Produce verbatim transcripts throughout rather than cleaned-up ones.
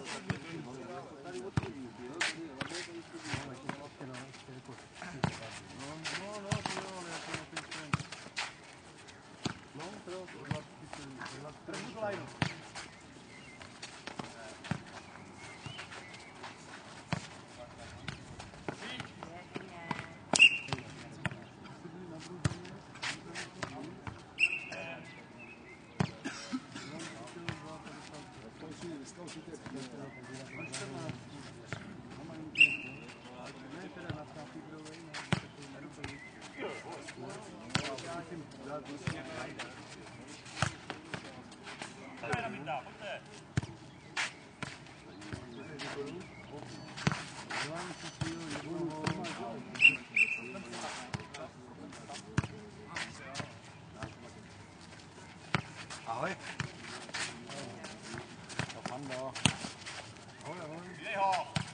Ahoj. Ahoj, ahoj. Dej ho.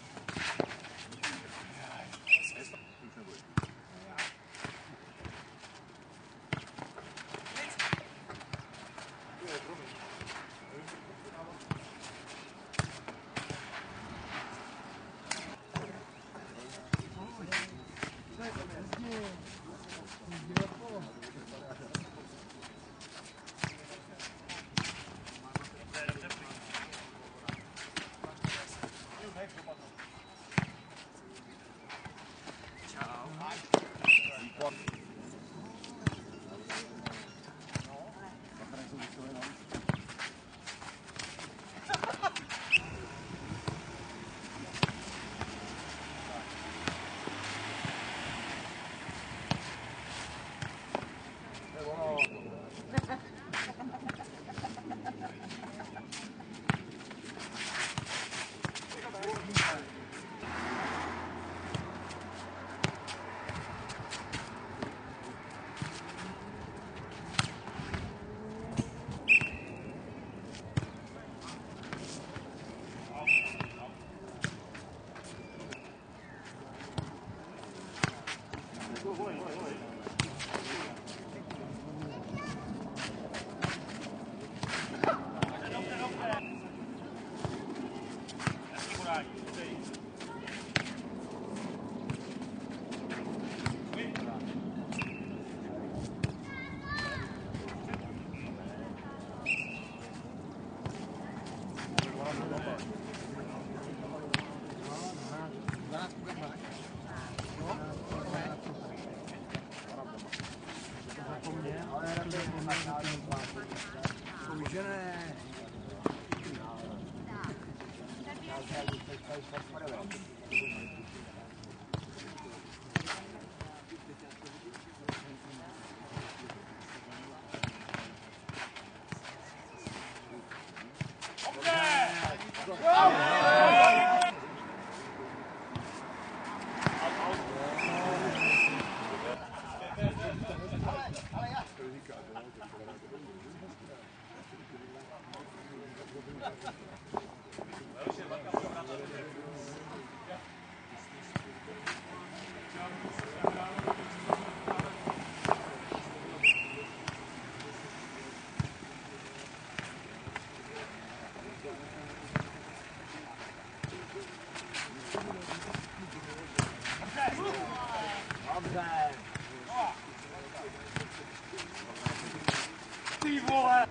Ty vole!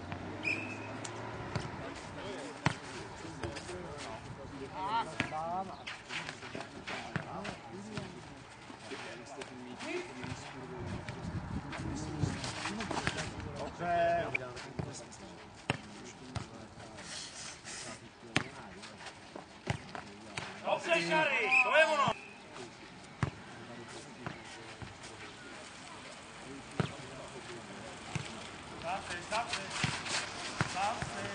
Dobře. Dobře, Šary, to je ono. Zase, zase, zase.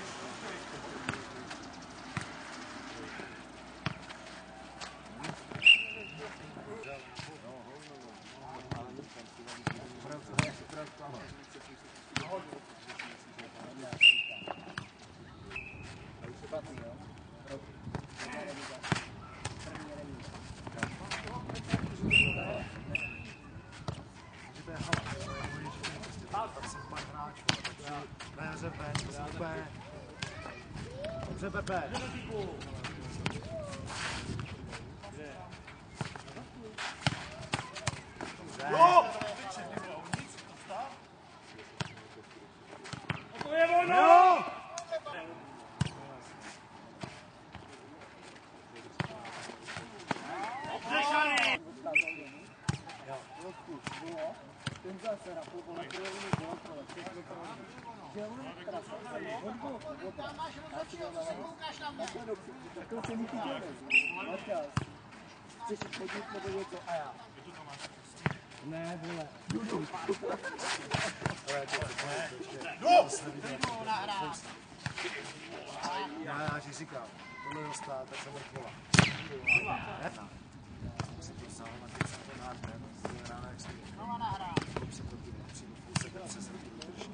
Dobře, Pepe. Jo! To je ono! Dobře, Šary! Ten zase na půl na první bylo to všechno to že on teda hodbu tam máš rozhodčího, koukáš na mě. To se mi chytil nezví. Maťas, chceš jít chodit nebo něco a já. Ne, vole. Jdu. Jdu nahrát. Já, já ti říkám, tohle dostat, tak jsem vrchola. Ne? Jsem to sám, a teď jsem to náhle, to rána jak jsem Znova nahrát. se to tím přijdu v půlce, tak se zrodí do trošku.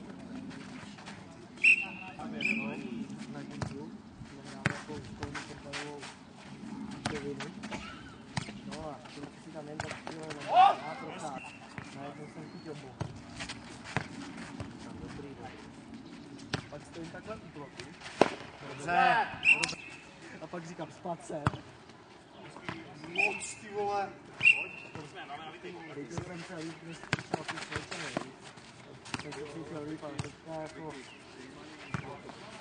Na koncu jsme hráli jako školní fotbalovou pěvinu. No a když si tam jen tak přijel na procházku. Najednou jsem chytil bohu. Tam dobrý boj. Pak stojím takhle u bloku. Dobře. A pak říkám spad se. Moc, ty vole. Teď jsem se líp, než přišel ty světce, ne? Jsem se přišel líp, ale teďka jako...